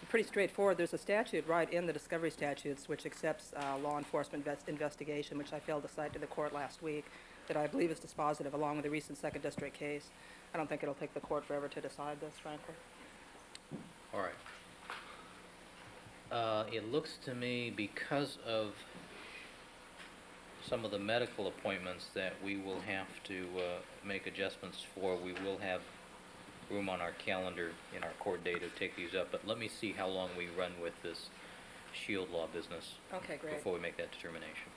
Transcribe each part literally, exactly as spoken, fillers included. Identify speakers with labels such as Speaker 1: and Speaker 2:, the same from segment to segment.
Speaker 1: pretty straightforward. There's a statute right in the discovery statutes which accepts uh, law enforcement invest investigation, which I failed to cite to the court last week, that I believe is dispositive, along with the recent second district case. I don't think it'll take the court forever to decide this, frankly.
Speaker 2: All right. Uh, it looks to me, because of some of the medical appointments that we will have to uh, make adjustments for, we will have room on our calendar in our court day to take these up. But let me see how long we run with this shield law business.
Speaker 1: Okay, great.
Speaker 2: Before we make that determination.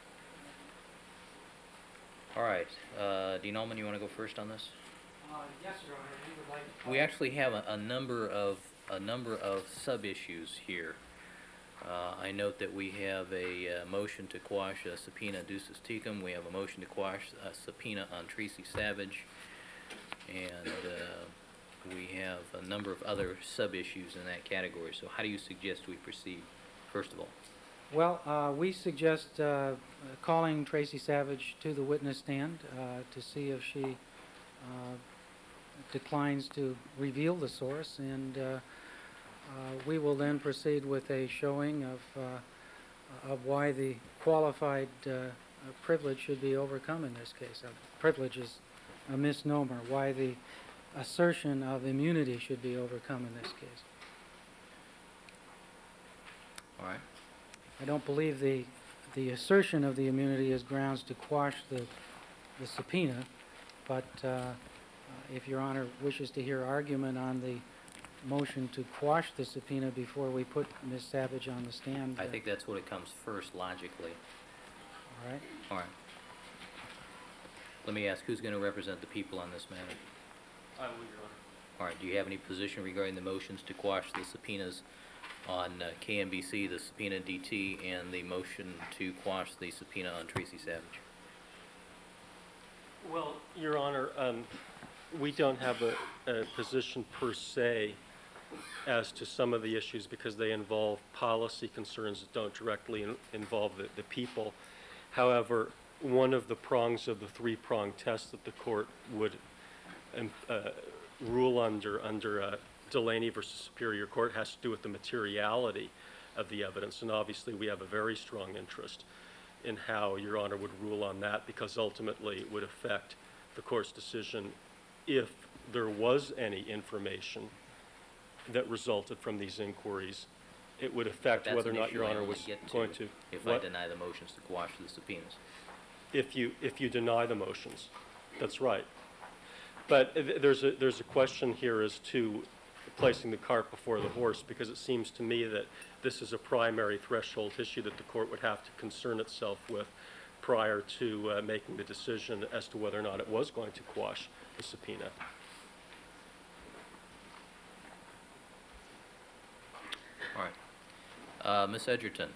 Speaker 2: All right. Uh, Dean Uelmen, you want to go first on this?
Speaker 3: Uh, yes, Your Honor. We would like to
Speaker 2: We actually have a, a number of a number of sub-issues here. Uh, I note that we have a uh, motion to quash a subpoena ducis tecum. We have a motion to quash a subpoena on Tracy Savage, and uh, we have a number of other sub-issues in that category. So how do you suggest we proceed, first of all?
Speaker 3: Well, uh, we suggest uh, calling Tracy Savage to the witness stand uh, to see if she uh, declines to reveal the source, and uh, uh, we will then proceed with a showing of uh, of why the qualified uh, privilege should be overcome in this case. Uh, privilege is a misnomer. Why the assertion of immunity should be overcome in this case.
Speaker 2: All right.
Speaker 3: I don't believe the the assertion of the immunity is grounds to quash the the subpoena, but uh, uh, if Your Honor wishes to hear argument on the motion to quash the subpoena before we put Miz Savage on the stand.
Speaker 2: I
Speaker 3: uh,
Speaker 2: think that's what it comes first, logically.
Speaker 3: All right.
Speaker 2: All right. Let me ask, who's going to represent the people on this matter?
Speaker 4: I will, Your Honor.
Speaker 2: All right. Do you have any position regarding the motions to quash the subpoenas on uh, K N B C, the subpoena D T, and the motion to quash the subpoena on Tracy Savage?
Speaker 4: Well, Your Honor, um, we don't have a, a position per se as to some of the issues because they involve policy concerns that don't directly in, involve the, the people. However, one of the prongs of the three-prong test that the court would um, uh, rule under under uh, Delaney versus Superior Court has to do with the materiality of the evidence, and obviously we have a very strong interest in how Your Honor would rule on that, because ultimately it would affect the court's decision if there was any information that resulted from these inquiries. It would affect
Speaker 2: That's
Speaker 4: whether or
Speaker 2: an
Speaker 4: not
Speaker 2: issue
Speaker 4: Your
Speaker 2: I
Speaker 4: Honor
Speaker 2: only
Speaker 4: was
Speaker 2: get to
Speaker 4: going to.
Speaker 2: If
Speaker 4: what?
Speaker 2: I deny the motions to quash the subpoenas.
Speaker 4: If you if you deny the motions, that's right. But th there's a there's a question here as to placing the cart before the horse, because it seems to me that this is a primary threshold issue that the court would have to concern itself with prior to uh, making the decision as to whether or not it was going to quash the subpoena.
Speaker 2: All right. Uh, Miz Edgerton.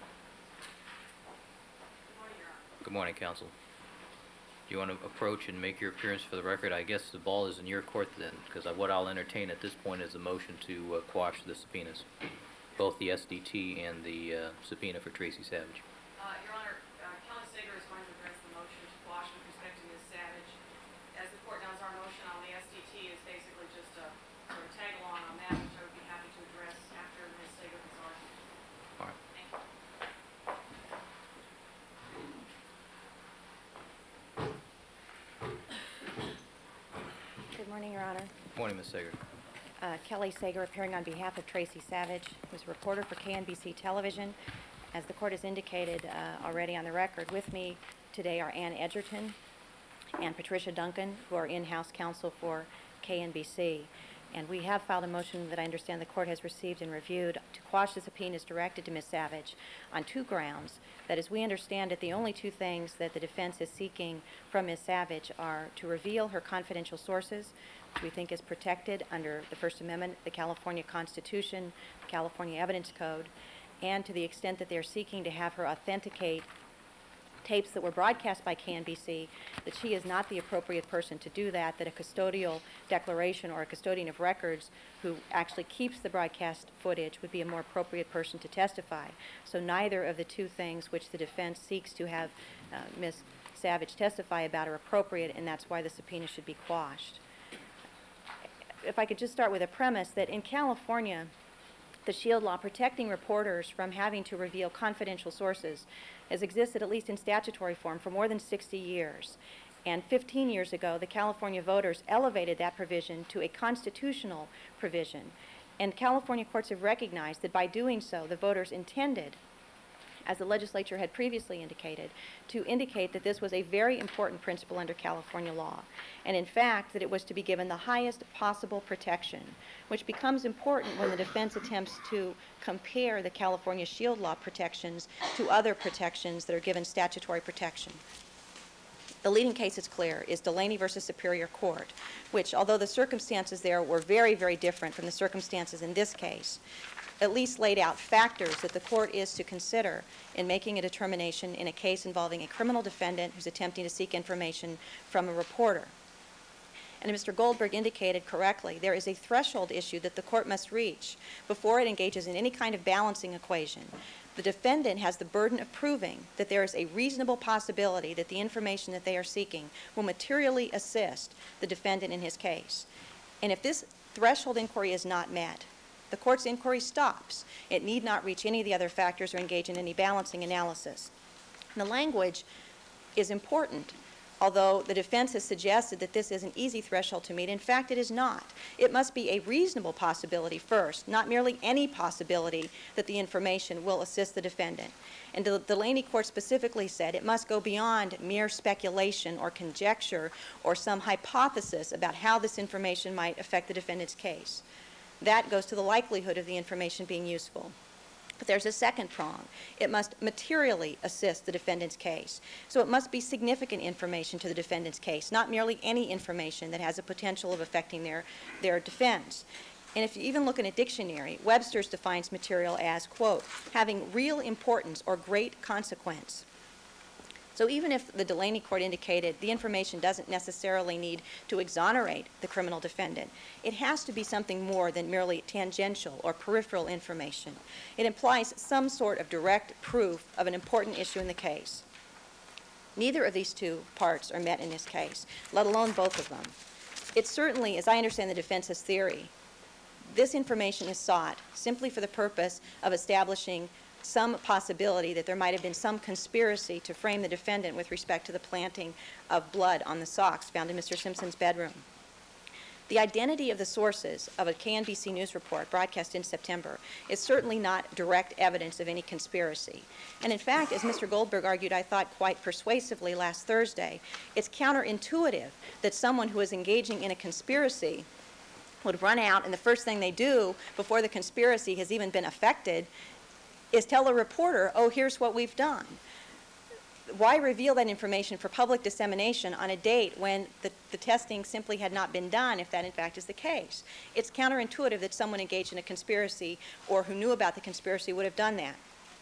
Speaker 2: Good morning, counsel. Do you want to approach and make your appearance for the record? I guess the ball is in your court then, because what I'll entertain at this point is a motion to uh, quash the subpoenas, both the S D T and the uh, subpoena for Tracy Savage.
Speaker 5: Uh, Your Honor, uh, Kelli Sager is going to address the motion to quash with respect to Miz Savage. As the court knows, our motion on the S D T is basically just a sort of tag along on that, which I would be happy to address after Miz Sager has argued.
Speaker 2: All right.
Speaker 5: Thank you.
Speaker 6: Good morning, Your Honor.
Speaker 2: Good morning, Miz Sager.
Speaker 6: Uh, Kelli Sager, appearing on behalf of Tracy Savage, who's a reporter for K N B C Television. As the court has indicated uh, already on the record, with me today are Ann Edgerton and Patricia Duncan, who are in-house counsel for K N B C. And we have filed a motion that I understand the court has received and reviewed to quash the subpoenas directed to Miz Savage on two grounds. That as we understand it, the only two things that the defense is seeking from Miz Savage are to reveal her confidential sources, which we think is protected under the First Amendment, the California Constitution, the California Evidence Code, and to the extent that they're seeking to have her authenticate tapes that were broadcast by K N B C, that she is not the appropriate person to do that, that a custodial declaration or a custodian of records who actually keeps the broadcast footage would be a more appropriate person to testify. So neither of the two things which the defense seeks to have uh, Miz Savage testify about are appropriate, and that's why the subpoena should be quashed. If I could just start with a premise that in California, The shield law protecting reporters from having to reveal confidential sources has existed, at least in statutory form, for more than sixty years. And fifteen years ago, the California voters elevated that provision to a constitutional provision. And California courts have recognized that by doing so, the voters intended, as the legislature had previously indicated, to indicate that this was a very important principle under California law, and in fact that it was to be given the highest possible protection, which becomes important when the defense attempts to compare the California shield law protections to other protections that are given statutory protection. The leading case, it's clear, is Delaney versus Superior Court, which, although the circumstances there were very, very different from the circumstances in this case, at least laid out factors that the court is to consider in making a determination in a case involving a criminal defendant who's attempting to seek information from a reporter. And Mister Goldberg indicated correctly, there is a threshold issue that the court must reach before it engages in any kind of balancing equation. The defendant has the burden of proving that there is a reasonable possibility that the information that they are seeking will materially assist the defendant in his case. And if this threshold inquiry is not met, the court's inquiry stops. It need not reach any of the other factors or engage in any balancing analysis. And the language is important, although the defense has suggested that this is an easy threshold to meet. In fact, it is not. It must be a reasonable possibility first, not merely any possibility that the information will assist the defendant. And the Delaney court specifically said it must go beyond mere speculation or conjecture or some hypothesis about how this information might affect the defendant's case. That goes to the likelihood of the information being useful. But there's a second prong. It must materially assist the defendant's case. So it must be significant information to the defendant's case, not merely any information that has a potential of affecting their, their defense. And if you even look in a dictionary, Webster's defines material as, quote, having real importance or great consequence. So even if the Delaney court indicated the information doesn't necessarily need to exonerate the criminal defendant, it has to be something more than merely tangential or peripheral information. It implies some sort of direct proof of an important issue in the case. Neither of these two parts are met in this case, let alone both of them. It certainly, as I understand the defense's theory, this information is sought simply for the purpose of establishing some possibility that there might have been some conspiracy to frame the defendant with respect to the planting of blood on the socks found in Mister Simpson's bedroom. The identity of the sources of a K N B C News report broadcast in September is certainly not direct evidence of any conspiracy. And in fact, as Mister Goldberg argued, I thought quite persuasively last Thursday, it's counterintuitive that someone who is engaging in a conspiracy would run out and the first thing they do before the conspiracy has even been effected is tell a reporter, oh, here's what we've done. Why reveal that information for public dissemination on a date when the, the testing simply had not been done, if that in fact is the case? It's counterintuitive that someone engaged in a conspiracy or who knew about the conspiracy would have done that.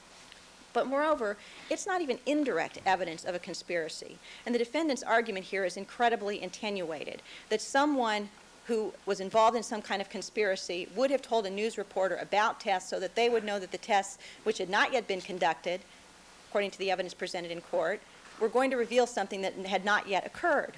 Speaker 6: But moreover, it's not even indirect evidence of a conspiracy. And the defendant's argument here is incredibly attenuated, that someone who was involved in some kind of conspiracy would have told a news reporter about tests so that they would know that the tests, which had not yet been conducted, according to the evidence presented in court, were going to reveal something that had not yet occurred.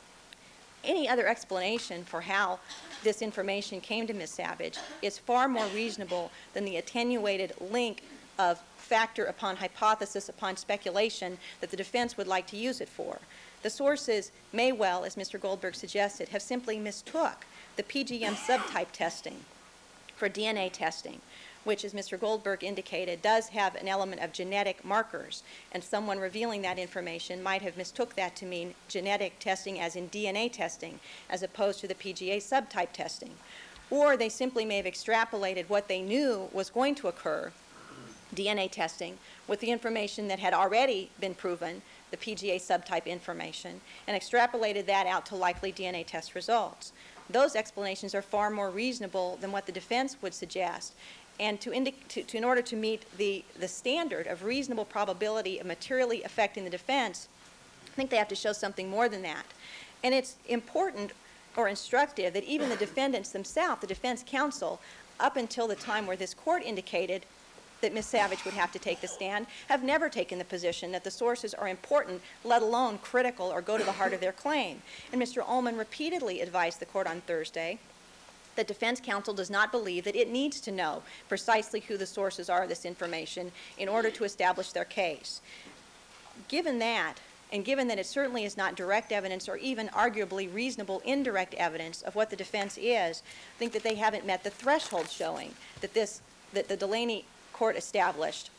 Speaker 6: Any other explanation for how this information came to Miz Savage is far more reasonable than the attenuated link of factor upon hypothesis upon speculation that the defense would like to use it for. The sources may well, as Mister Goldberg suggested, have simply mistook the P G M subtype testing for D N A testing, which, as Mister Goldberg indicated, does have an element of genetic markers, and someone revealing that information might have mistook that to mean genetic testing as in D N A testing, as opposed to the P G A subtype testing. Or they simply may have extrapolated what they knew was going to occur, D N A testing, with the information that had already been proven, the P G A subtype information, and extrapolated that out to likely D N A test results. Those explanations are far more reasonable than what the defense would suggest. And to, to, to in order to meet the, the standard of reasonable probability of materially affecting the defense, I think they have to show something more than that. And it's important or instructive that even the defendants themselves, the defense counsel, up until the time where this court indicated that Miz Savage would have to take the stand, have never taken the position that the sources are important, let alone critical or go to the heart of their claim. And Mister Uelmen repeatedly advised the court on Thursday that defense counsel does not believe that it needs to know precisely who the sources are of this information in order to establish their case. Given that, and given that it certainly is not direct evidence or even arguably reasonable indirect evidence of what the defense is, I think that they haven't met the threshold showing that this, that the Delaney court established.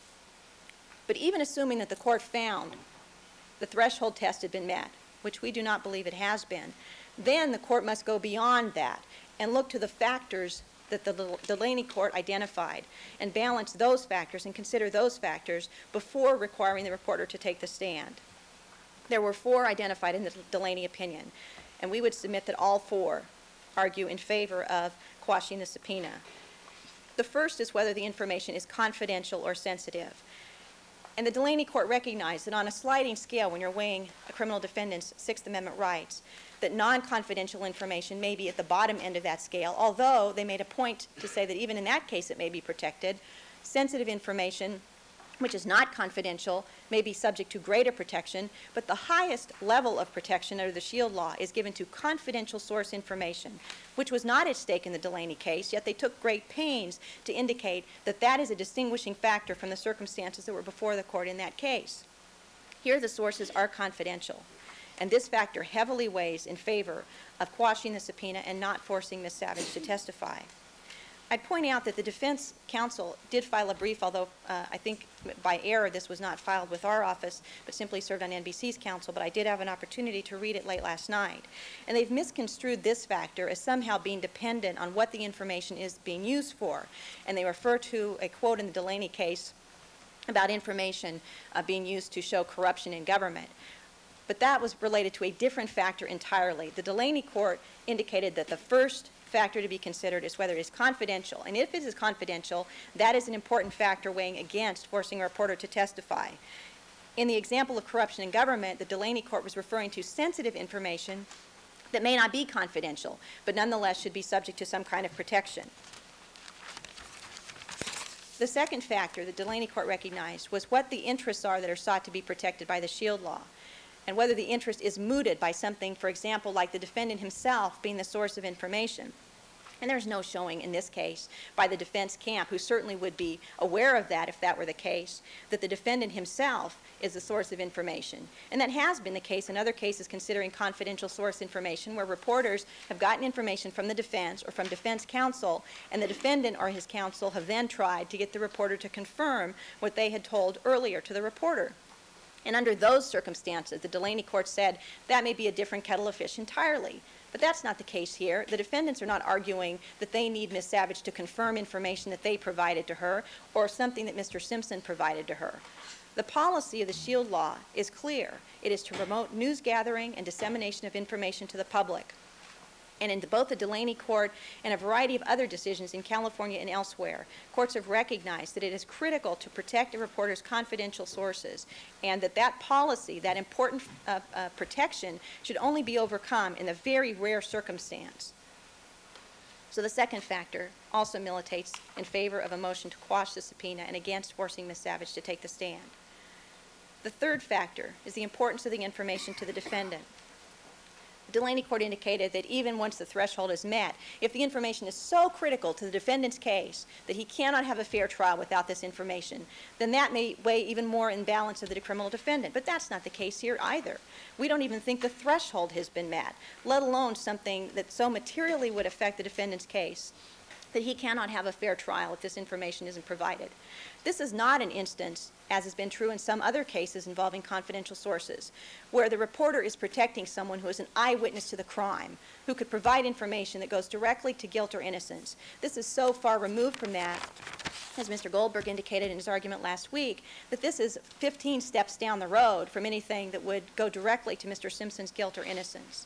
Speaker 6: But even assuming that the court found the threshold test had been met, which we do not believe it has been, then the court must go beyond that and look to the factors that the Delaney court identified and balance those factors and consider those factors before requiring the reporter to take the stand. There were four identified in the Delaney opinion, and we would submit that all four argue in favor of quashing the subpoena. The first is whether the information is confidential or sensitive. And the Delaney court recognized that on a sliding scale, when you're weighing a criminal defendant's Sixth Amendment rights, that non-confidential information may be at the bottom end of that scale, although they made a point to say that even in that case it may be protected. Sensitive information, which is not confidential, may be subject to greater protection, but the highest level of protection under the Shield Law is given to confidential source information, which was not at stake in the Delaney case, yet they took great pains to indicate that that is a distinguishing factor from the circumstances that were before the court in that case. Here the sources are confidential, and this factor heavily weighs in favor of quashing the subpoena and not forcing Miz Savage to testify. I'd point out that the defense counsel did file a brief, although uh, I think by error this was not filed with our office, but simply served on N B C's counsel, but I did have an opportunity to read it late last night. And they've misconstrued this factor as somehow being dependent on what the information is being used for. And they refer to a quote in the Delaney case about information uh, being used to show corruption in government. But that was related to a different factor entirely. The Delaney court indicated that the first factor to be considered is whether it is confidential. And if it is confidential, that is an important factor weighing against forcing a reporter to testify. In the example of corruption in government, the Delaney court was referring to sensitive information that may not be confidential, but nonetheless should be subject to some kind of protection. The second factor that Delaney court recognized was what the interests are that are sought to be protected by the Shield Law, and whether the interest is mooted by something, for example, like the defendant himself being the source of information. And there's no showing in this case by the defense camp, who certainly would be aware of that if that were the case, that the defendant himself is the source of information. And that has been the case in other cases considering confidential source information, where reporters have gotten information from the defense or from defense counsel, and the defendant or his counsel have then tried to get the reporter to confirm what they had told earlier to the reporter. And under those circumstances, the Delaney court said that may be a different kettle of fish entirely. But that's not the case here. The defendants are not arguing that they need Miz Savage to confirm information that they provided to her or something that Mister Simpson provided to her. The policy of the Shield Law is clear. It is to promote news gathering and dissemination of information to the public. And in both the Delaney court and a variety of other decisions in California and elsewhere, courts have recognized that it is critical to protect a reporter's confidential sources, and that that policy, that important uh, uh, protection, should only be overcome in a very rare circumstance. So the second factor also militates in favor of a motion to quash the subpoena and against forcing Miz Savage to take the stand. The third factor is the importance of the information to the defendant. The Delaney court indicated that even once the threshold is met, if the information is so critical to the defendant's case that he cannot have a fair trial without this information, then that may weigh even more in balance of the criminal defendant. But that's not the case here either. We don't even think the threshold has been met, let alone something that so materially would affect the defendant's case that he cannot have a fair trial if this information isn't provided. This is not an instance, as has been true in some other cases involving confidential sources, where the reporter is protecting someone who is an eyewitness to the crime, who could provide information that goes directly to guilt or innocence. This is so far removed from that, as Mister Goldberg indicated in his argument last week, that this is fifteen steps down the road from anything that would go directly to Mister Simpson's guilt or innocence.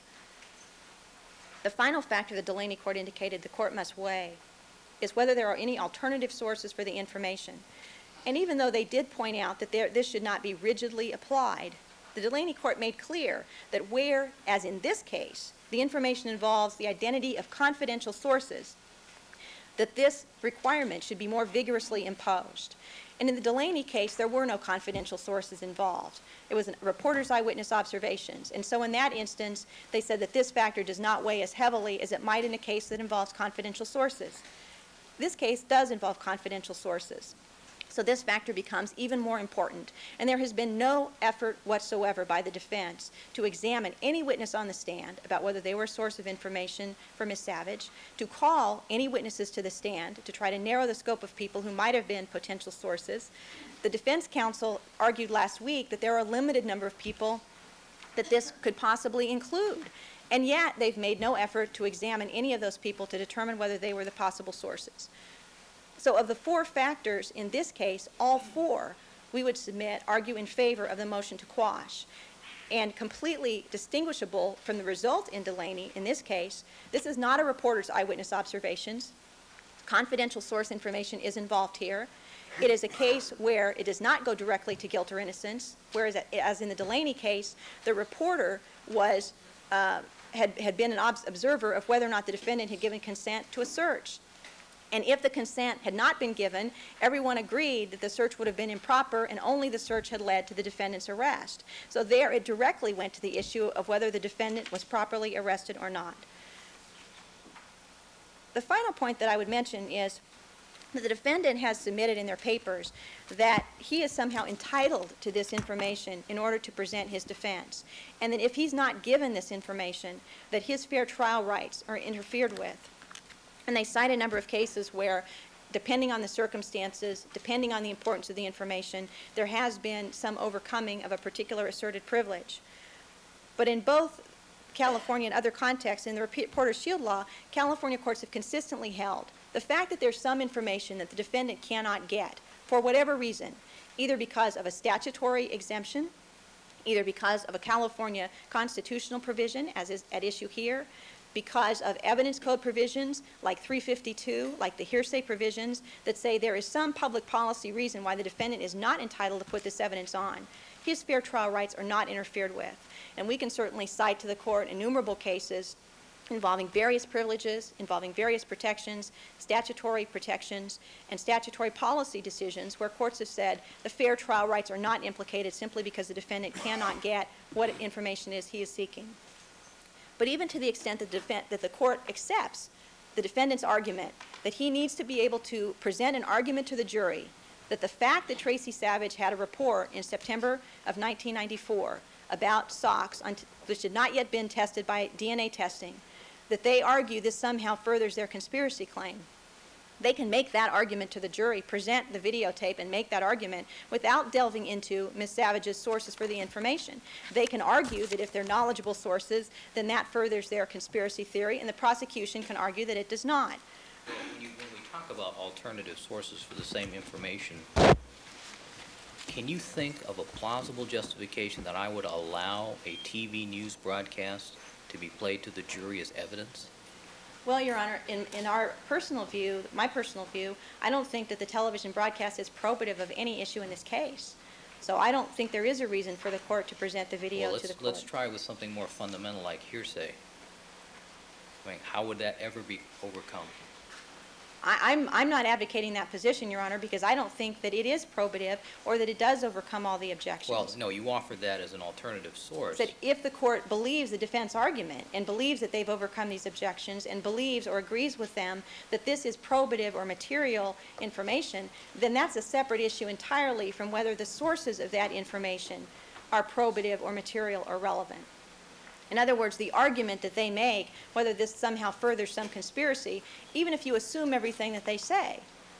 Speaker 6: The final factor the Delaney court indicated the court must weigh is whether there are any alternative sources for the information. And even though they did point out that there, this should not be rigidly applied, the Delaney court made clear that where, as in this case, the information involves the identity of confidential sources, that this requirement should be more vigorously imposed. And in the Delaney case, there were no confidential sources involved. It was a reporter's eyewitness observations. And so in that instance, they said that this factor does not weigh as heavily as it might in a case that involves confidential sources. This case does involve confidential sources. So this factor becomes even more important. And there has been no effort whatsoever by the defense to examine any witness on the stand about whether they were a source of information for Miz Savage, to call any witnesses to the stand to try to narrow the scope of people who might have been potential sources. The defense counsel argued last week that there are a limited number of people that this could possibly include. And yet they've made no effort to examine any of those people to determine whether they were the possible sources. So of the four factors in this case, all four, we would submit, argue in favor of the motion to quash. And completely distinguishable from the result in Delaney, in this case, this is not a reporter's eyewitness observations. Confidential source information is involved here. It is a case where it does not go directly to guilt or innocence, whereas as in the Delaney case, the reporter was, uh, had, had been an obs observer of whether or not the defendant had given consent to a search. And if the consent had not been given, everyone agreed that the search would have been improper and only the search had led to the defendant's arrest. So there it directly went to the issue of whether the defendant was properly arrested or not. The final point that I would mention is that the defendant has submitted in their papers that he is somehow entitled to this information in order to present his defense, and that if he's not given this information, that his fair trial rights are interfered with. And they cite a number of cases where, depending on the circumstances, depending on the importance of the information, there has been some overcoming of a particular asserted privilege. But in both California and other contexts, in the Reporter's Shield Law, California courts have consistently held the fact that there's some information that the defendant cannot get, for whatever reason, either because of a statutory exemption, either because of a California constitutional provision, as is at issue here, because of evidence code provisions like three fifty-two, like the hearsay provisions that say there is some public policy reason why the defendant is not entitled to put this evidence on. His fair trial rights are not interfered with. And we can certainly cite to the court innumerable cases involving various privileges, involving various protections, statutory protections, and statutory policy decisions where courts have said the fair trial rights are not implicated simply because the defendant cannot get what information is he is seeking. But even to the extent that the, that the court accepts the defendant's argument that he needs to be able to present an argument to the jury that the fact that Tracy Savage had a report in September of nineteen ninety-four about socks, which had not yet been tested by D N A testing, that they argue this somehow furthers their conspiracy claim. They can make that argument to the jury, present the videotape and make that argument without delving into Miz Savage's sources for the information. They can argue that if they're knowledgeable sources, then that furthers their conspiracy theory, and the prosecution can argue that it does not.
Speaker 2: When, you, when we talk about alternative sources for the same information, can you think of a plausible justification that I would allow a T V news broadcast to be played to the jury as evidence?
Speaker 6: Well, Your Honor, in, in our personal view, my personal view, I don't think that the television broadcast is probative of any issue in this case. So I don't think there is a reason for the court to present the video
Speaker 2: well,
Speaker 6: to the court.
Speaker 2: Let's try with something more fundamental like hearsay. I mean, how would that ever be overcome?
Speaker 6: I, I'm, I'm not advocating that position, Your Honor, because I don't think that it is probative or that it does overcome all the objections.
Speaker 2: Well, no, you offered that as an alternative source.
Speaker 6: That if the court believes the defense argument and believes that they've overcome these objections and believes or agrees with them that this is probative or material information, then that's a separate issue entirely from whether the sources of that information are probative or material or relevant. In other words, the argument that they make, whether this somehow furthers some conspiracy, even if you assume everything that they say,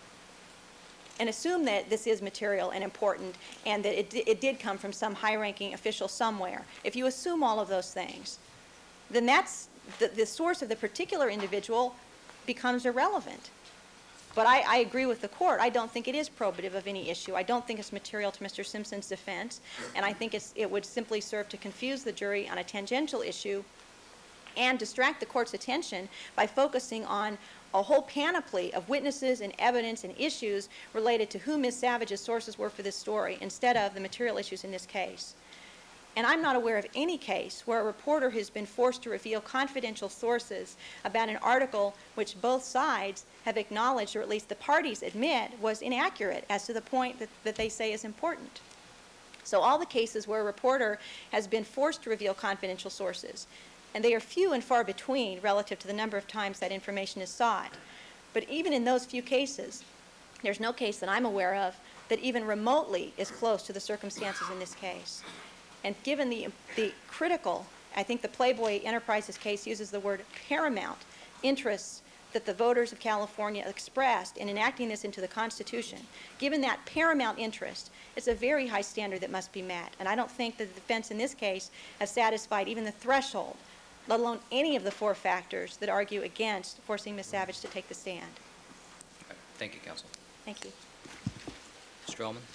Speaker 6: and assume that this is material and important and that it, it did come from some high-ranking official somewhere, if you assume all of those things, then that's the, the source of the particular individual becomes irrelevant. But I, I agree with the court. I don't think it is probative of any issue. I don't think it's material to Mister Simpson's defense, and I think it's, it would simply serve to confuse the jury on a tangential issue and distract the court's attention by focusing on a whole panoply of witnesses and evidence and issues related to who Miz Savage's sources were for this story instead of the material issues in this case. And I'm not aware of any case where a reporter has been forced to reveal confidential sources about an article which both sides have acknowledged, or at least the parties admit, was inaccurate as to the point that, that they say is important. So all the cases where a reporter has been forced to reveal confidential sources, and they are few and far between relative to the number of times that information is sought. But even in those few cases, there's no case that I'm aware of that even remotely is close to the circumstances in this case. And given the, the critical, I think the Playboy Enterprises case uses the word paramount interests that the voters of California expressed in enacting this into the Constitution, given that paramount interest, it's a very high standard that must be met. And I don't think that the defense in this case has satisfied even the threshold, let alone any of the four factors that argue against forcing Miz Savage to take the stand.
Speaker 2: All right. Thank you, counsel.
Speaker 6: Thank you.
Speaker 2: Mister Uelmen?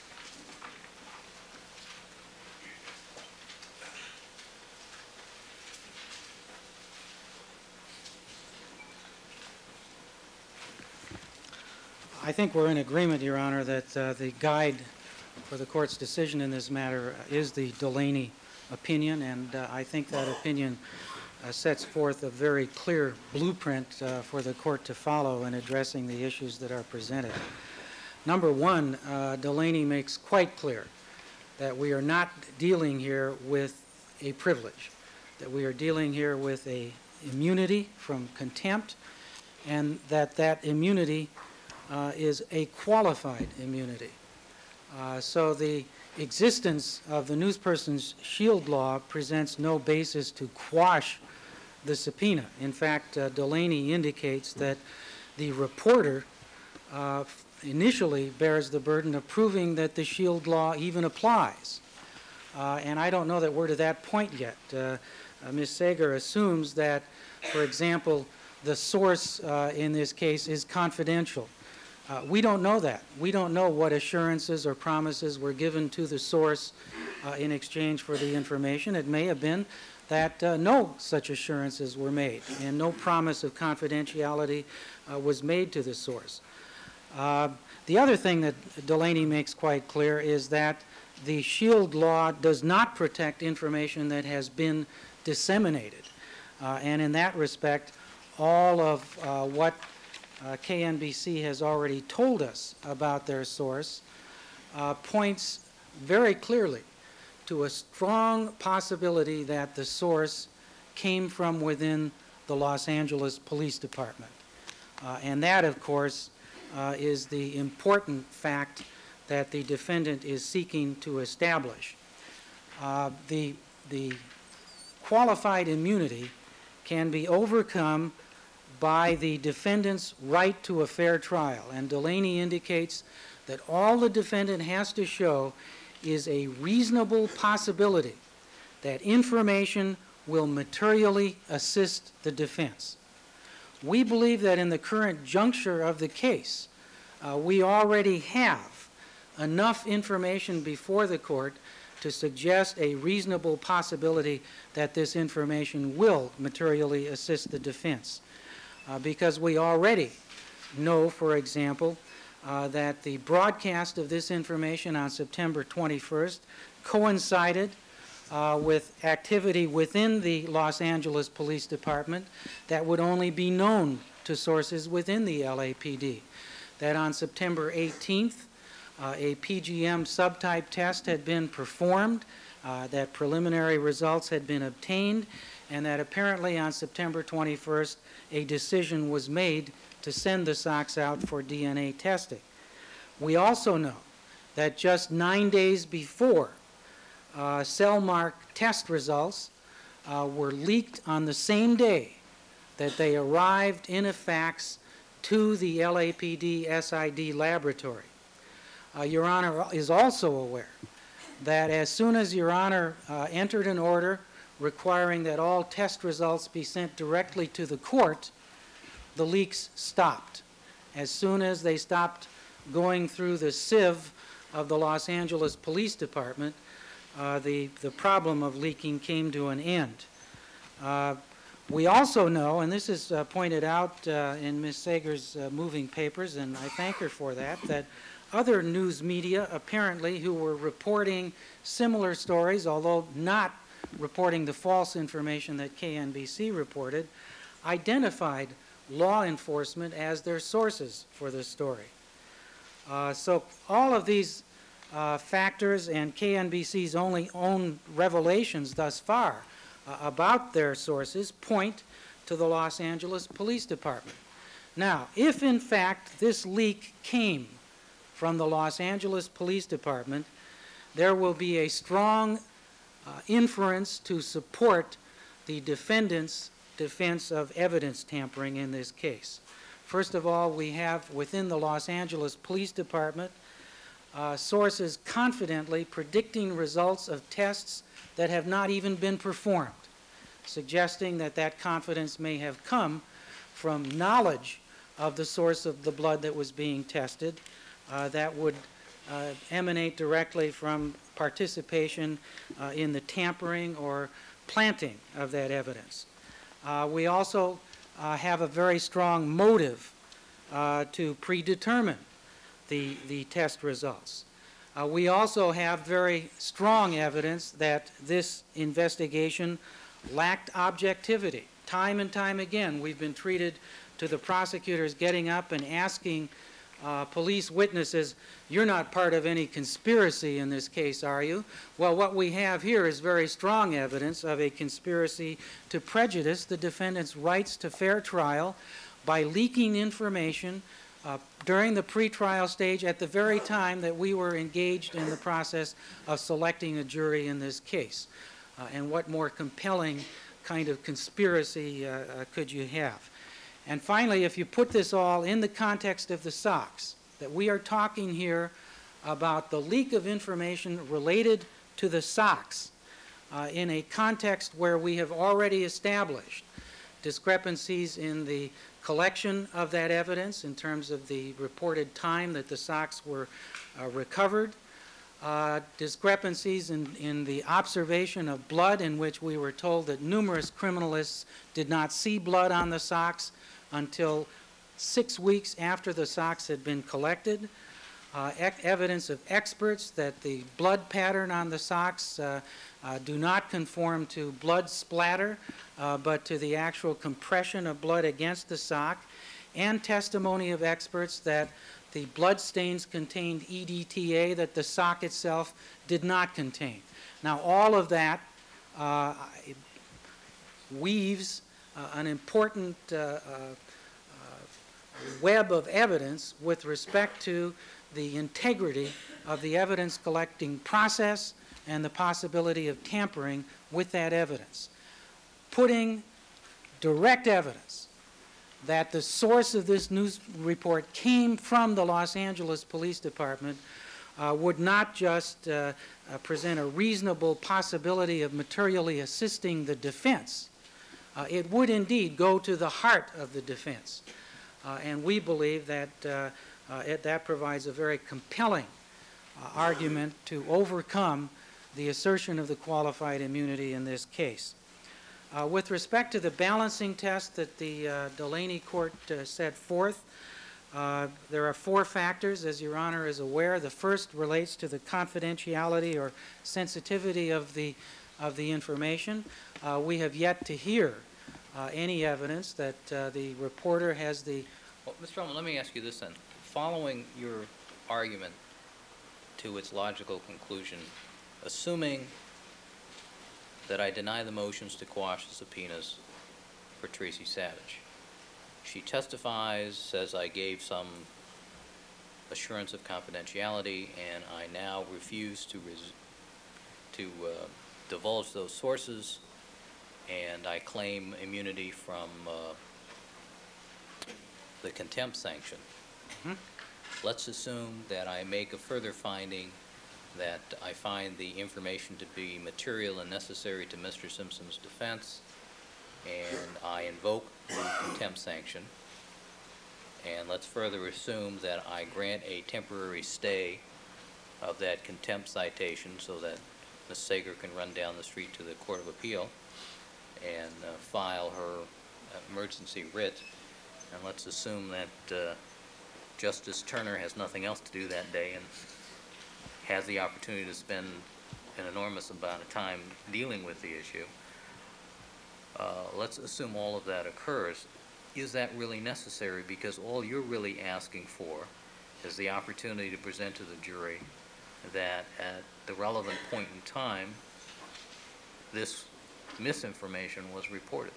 Speaker 3: I think we're in agreement, Your Honor, that uh, the guide for the court's decision in this matter is the Delaney opinion, and uh, I think that opinion uh, sets forth a very clear blueprint uh, for the court to follow in addressing the issues that are presented. Number one, uh, Delaney makes quite clear that we are not dealing here with a privilege, that we are dealing here with a immunity from contempt, and that that immunity Uh, is a qualified immunity. Uh, so the existence of the Newsperson's Shield Law presents no basis to quash the subpoena. In fact, uh, Delaney indicates that the reporter uh, initially bears the burden of proving that the Shield Law even applies. Uh, and I don't know that we're to that point yet. Uh, uh, Miz Sager assumes that, for example, the source uh, in this case is confidential. Uh, we don't know that. We don't know what assurances or promises were given to the source uh, in exchange for the information. It may have been that uh, no such assurances were made and no promise of confidentiality uh, was made to the source. Uh, the other thing that Delaney makes quite clear is that the Shield Law does not protect information that has been disseminated. Uh, and in that respect, all of uh, what Uh, K N B C has already told us about their source uh, points very clearly to a strong possibility that the source came from within the Los Angeles Police Department. Uh, and that, of course, uh, is the important fact that the defendant is seeking to establish. Uh, the, the qualified immunity can be overcome by the defendant's right to a fair trial. And Delaney indicates that all the defendant has to show is a reasonable possibility that information will materially assist the defense. We believe that in the current juncture of the case, uh, we already have enough information before the court to suggest a reasonable possibility that this information will materially assist the defense. Uh, because we already know, for example, uh, that the broadcast of this information on September twenty-first coincided uh, with activity within the Los Angeles Police Department that would only be known to sources within the L A P D. That on September eighteenth, uh, a P G M subtype test had been performed, uh, that preliminary results had been obtained, and that apparently on September twenty-first, a decision was made to send the socks out for D N A testing. We also know that just nine days before, uh, cell mark test results uh, were leaked on the same day that they arrived in a fax to the L A P D S I D laboratory. Uh, Your Honor is also aware that as soon as Your Honor uh, entered an order requiring that all test results be sent directly to the court, the leaks stopped. As soon as they stopped going through the sieve of the Los Angeles Police Department, uh, the, the problem of leaking came to an end. Uh, we also know, and this is uh, pointed out uh, in Miz Sager's uh, moving papers, and I thank her for that, that other news media, apparently, who were reporting similar stories, although not reporting the false information that K N B C reported, identified law enforcement as their sources for this story. Uh, so all of these uh, factors and K N B C's only own revelations thus far uh, about their sources point to the Los Angeles Police Department. Now, if in fact this leak came from the Los Angeles Police Department, there will be a strong uh, inference to support the defendant's defense of evidence tampering in this case. First of all, we have within the Los Angeles Police Department uh, sources confidently predicting results of tests that have not even been performed, suggesting that that confidence may have come from knowledge of the source of the blood that was being tested uh, that would uh, emanate directly from participation uh, in the tampering or planting of that evidence. Uh, we also uh, have a very strong motive uh, to predetermine the, the test results. Uh, we also have very strong evidence that this investigation lacked objectivity. Time and time again, we've been treated to the prosecutors getting up and asking uh, police witnesses, "You're not part of any conspiracy in this case, are you?" Well, what we have here is very strong evidence of a conspiracy to prejudice the defendant's rights to fair trial by leaking information uh, during the pretrial stage at the very time that we were engaged in the process of selecting a jury in this case. Uh, and what more compelling kind of conspiracy uh, uh, could you have? And finally, if you put this all in the context of the Sox, that we are talking here about the leak of information related to the Sox uh, in a context where we have already established discrepancies in the collection of that evidence in terms of the reported time that the Sox were uh, recovered, uh, discrepancies in, in the observation of blood, in which we were told that numerous criminalists did not see blood on the Sox until six weeks after the Sox had been collected, uh, e evidence of experts that the blood pattern on the Sox uh, uh, do not conform to blood splatter, uh, but to the actual compression of blood against the sock, and testimony of experts that the blood stains contained E D T A that the sock itself did not contain. Now, all of that uh, weaves uh, an important uh, uh, web of evidence with respect to the integrity of the evidence collecting process and the possibility of tampering with that evidence. Putting direct evidence that the source of this news report came from the Los Angeles Police Department uh, would not just uh, uh, present a reasonable possibility of materially assisting the defense. Uh, it would indeed go to the heart of the defense. Uh, and we believe that uh, uh, it, that provides a very compelling uh, argument to overcome the assertion of the qualified immunity in this case. Uh, with respect to the balancing test that the uh, Delaney court uh, set forth, uh, there are four factors, as Your Honor is aware. The first relates to the confidentiality or sensitivity of the, of the information. Uh, we have yet to hear Uh, any evidence that uh, the reporter has the...
Speaker 2: Well, Mister Uelmen, let me ask you this then. Following your argument to its logical conclusion, assuming that I deny the motions to quash the subpoenas for Tracy Savage, she testifies, says I gave some assurance of confidentiality, and I now refuse to, res to uh, divulge those sources, and I claim immunity from uh, the contempt sanction.
Speaker 3: Mm-hmm.
Speaker 2: Let's assume that I make a further finding that I find the information to be material and necessary to Mister Simpson's defense, and I invoke the contempt sanction. And let's further assume that I grant a temporary stay of that contempt citation so that Miz Sager can run down the street to the Court of Appeal and uh, file her emergency writ, and let's assume that uh, Justice Turner has nothing else to do that day and has the opportunity to spend an enormous amount of time dealing with the issue, uh, let's assume all of that occurs. Is that really necessary? Because all you're really asking for is the opportunity to present to the jury that at the relevant point in time, this misinformation was reported.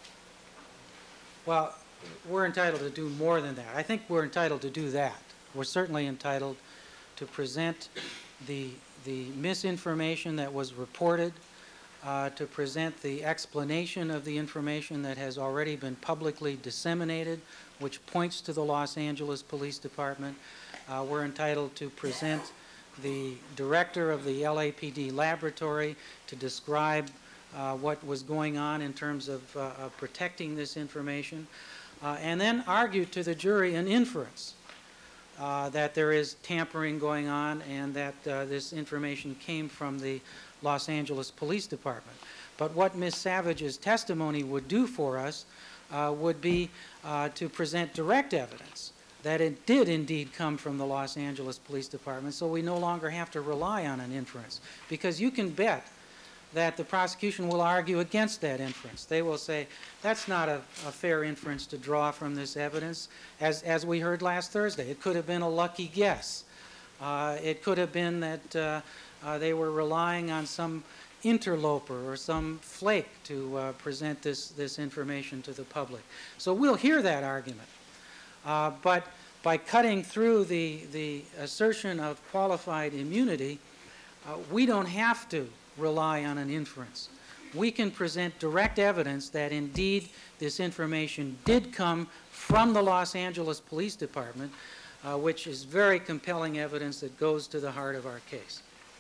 Speaker 3: Well, we're entitled to do more than that. I think we're entitled to do that. We're certainly entitled to present the, the misinformation that was reported, uh, to present the explanation of the information that has already been publicly disseminated, which points to the Los Angeles Police Department. Uh, we're entitled to present the director of the L A P D laboratory to describe uh, what was going on in terms of, uh, of protecting this information, uh, and then argue to the jury an inference uh, that there is tampering going on and that uh, this information came from the Los Angeles Police Department. But what Miz Savage's testimony would do for us uh, would be uh, to present direct evidence that it did indeed come from the Los Angeles Police Department, so we no longer have to rely on an inference. Because you can bet that the prosecution will argue against that inference. They will say, that's not a, a fair inference to draw from this evidence, as, as we heard last Thursday. It could have been a lucky guess. Uh, it could have been that uh, uh, they were relying on some interloper or some flake to uh, present this, this information to the public. So we'll hear that argument. Uh, but by cutting through the, the assertion of qualified immunity, uh, we don't have to rely on an inference. We can present direct evidence that indeed this information did come from the Los Angeles Police Department, uh, which is very compelling evidence that goes to the heart of our case.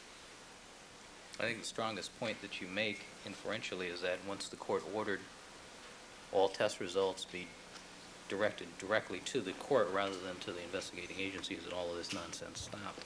Speaker 2: I think the strongest point that you make inferentially is that once the court ordered all test results be directed directly to the court rather than to the investigating agencies, that all of this nonsense stopped.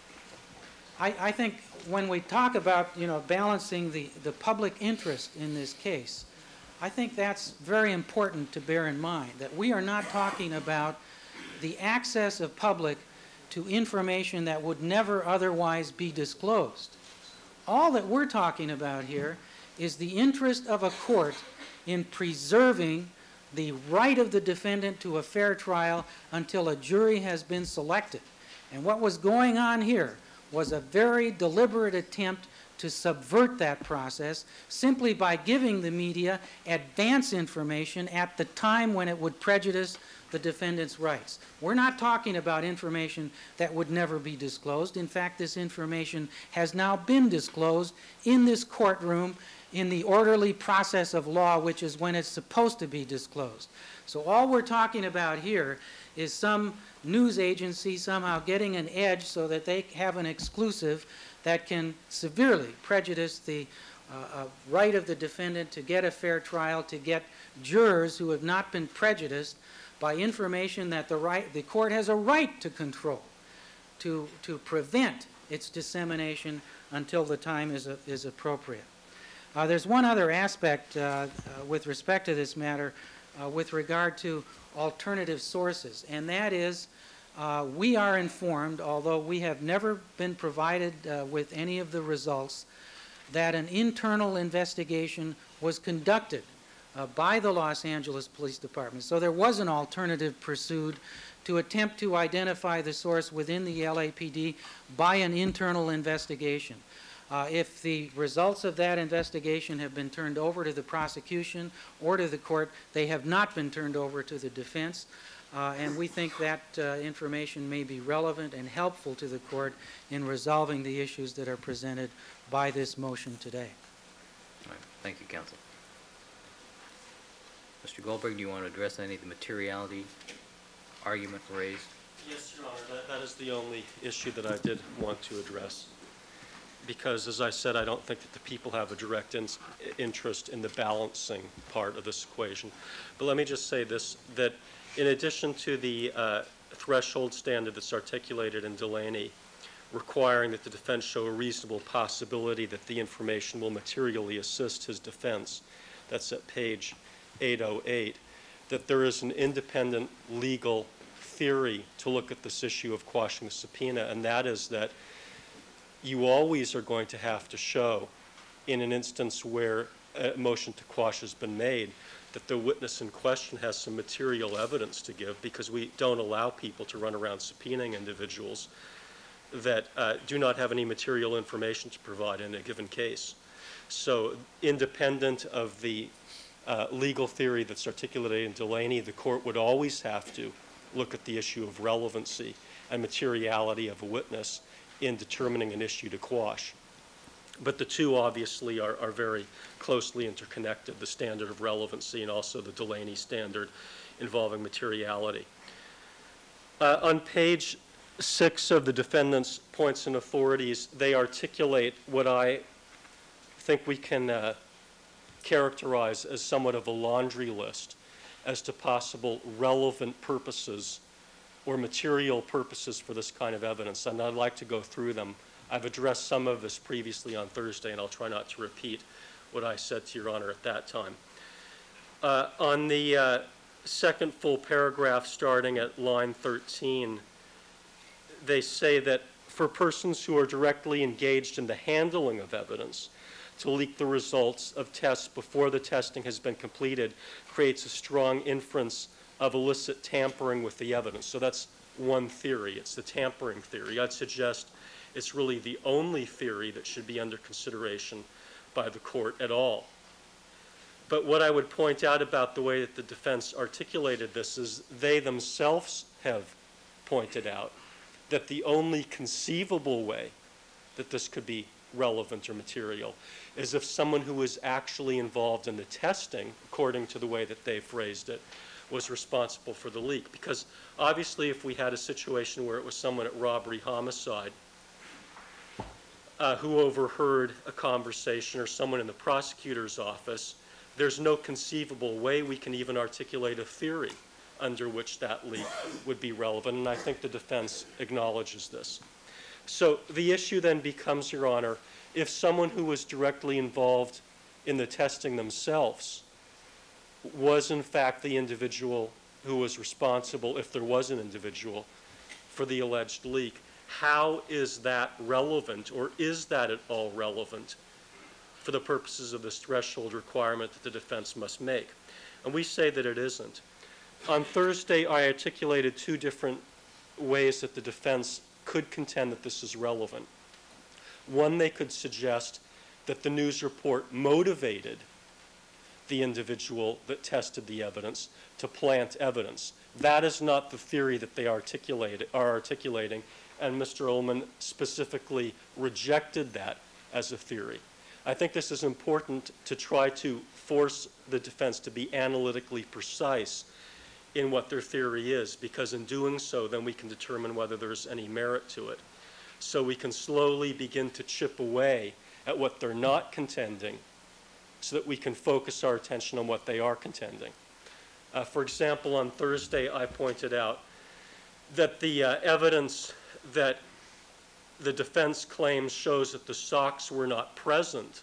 Speaker 3: I, I think when we talk about, you know, balancing the, the public interest in this case, I think that's very important to bear in mind, that we are not talking about the access of public to information that would never otherwise be disclosed. All that we're talking about here is the interest of a court in preserving the right of the defendant to a fair trial until a jury has been selected. And what was going on here was a very deliberate attempt to subvert that process simply by giving the media advance information at the time when it would prejudice the defendant's rights. We're not talking about information that would never be disclosed. In fact, this information has now been disclosed in this courtroom in the orderly process of law, which is when it's supposed to be disclosed. So all we're talking about here is some news agency somehow getting an edge so that they have an exclusive that can severely prejudice the uh, uh, right of the defendant to get a fair trial, to get jurors who have not been prejudiced by information that the, right, the court has a right to control, to, to prevent its dissemination until the time is, a, is appropriate. Uh, there's one other aspect uh, uh, with respect to this matter uh, with regard to alternative sources, and that is uh, we are informed, although we have never been provided uh, with any of the results, that an internal investigation was conducted uh, by the Los Angeles Police Department. So there was an alternative pursued to attempt to identify the source within the L A P D by an internal investigation. Uh, if the results of that investigation have been turned over to the prosecution or to the court, they have not been turned over to the defense. Uh, and we think that uh, information may be relevant and helpful to the court in resolving the issues that are presented by this motion today.
Speaker 2: All right. Thank you, counsel. Mister Goldberg, do you want to address any of the materiality argument raised?
Speaker 4: Yes, Your Honor. That, that is the only issue that I did want to address. Because, as I said, I don't think that the people have a direct in interest in the balancing part of this equation. But let me just say this, that in addition to the uh, threshold standard that's articulated in Delaney, requiring that the defense show a reasonable possibility that the information will materially assist his defense, that's at page eight oh eight, that there is an independent legal theory to look at this issue of quashing a subpoena, and that is that you always are going to have to show, in an instance where a motion to quash has been made, that the witness in question has some material evidence to give, because we don't allow people to run around subpoenaing individuals that uh, do not have any material information to provide in a given case. So independent of the uh, legal theory that's articulated in Delaney, the court would always have to look at the issue of relevancy and materiality of a witness in determining an issue to quash. But the two obviously are, are very closely interconnected, the standard of relevancy and also the Delaney standard involving materiality. Uh, on page six of the defendant's points and authorities, they articulate what I think we can uh, characterize as somewhat of a laundry list as to possible relevant purposes or material purposes for this kind of evidence, and I'd like to go through them. I've addressed some of this previously on Thursday, and I'll try not to repeat what I said to Your Honor at that time. Uh, on the uh, second full paragraph, starting at line thirteen, they say that for persons who are directly engaged in the handling of evidence, to leak the results of tests before the testing has been completed creates a strong inference of illicit tampering with the evidence. So that's one theory. It's the tampering theory. I'd suggest it's really the only theory that should be under consideration by the court at all. But what I would point out about the way that the defense articulated this is they themselves have pointed out that the only conceivable way that this could be relevant or material is if someone who was actually involved in the testing, according to the way that they phrased it, was responsible for the leak. Because obviously if we had a situation where it was someone at robbery homicide uh, who overheard a conversation, or someone in the prosecutor's office, there's no conceivable way we can even articulate a theory under which that leak would be relevant, and I think the defense acknowledges this. So the issue then becomes, Your Honor, if someone who was directly involved in the testing themselves was in fact the individual who was responsible, if there was an individual, for the alleged leak, how is that relevant, or is that at all relevant for the purposes of this threshold requirement that the defense must make? And we say that it isn't. On Thursday, I articulated two different ways that the defense could contend that this is relevant. One, they could suggest that the news report motivated the individual that tested the evidence to plant evidence. That is not the theory that they articulate, are articulating, and Mister Uelmen specifically rejected that as a theory. I think this is important to try to force the defense to be analytically precise in what their theory is, because in doing so, then we can determine whether there's any merit to it. So we can slowly begin to chip away at what they're not contending so that we can focus our attention on what they are contending. Uh, for example, on Thursday, I pointed out that the uh, evidence that the defense claims shows that the socks were not present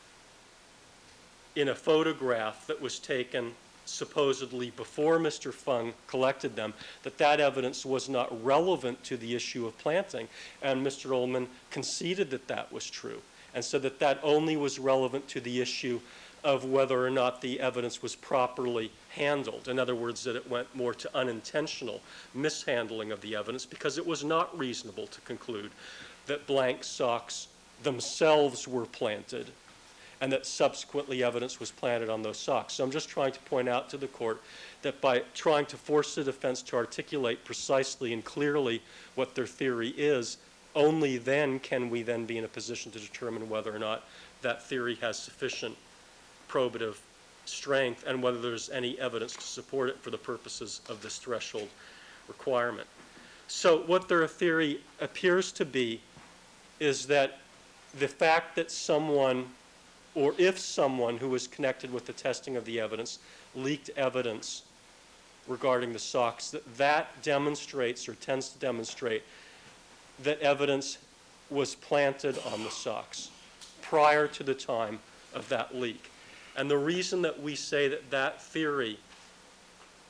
Speaker 4: in a photograph that was taken supposedly before Mister Fung collected them, that that evidence was not relevant to the issue of planting. And Mister Uelmen conceded that that was true, and said that that only was relevant to the issue of whether or not the evidence was properly handled. In other words, that it went more to unintentional mishandling of the evidence, because it was not reasonable to conclude that blank socks themselves were planted and that subsequently evidence was planted on those socks. So I'm just trying to point out to the court that by trying to force the defense to articulate precisely and clearly what their theory is, only then can we then be in a position to determine whether or not that theory has sufficient probative strength and whether there's any evidence to support it for the purposes of this threshold requirement. So what their theory appears to be is that the fact that someone, or if someone who was connected with the testing of the evidence leaked evidence regarding the socks, that that demonstrates or tends to demonstrate that evidence was planted on the socks prior to the time of that leak. And the reason that we say that that theory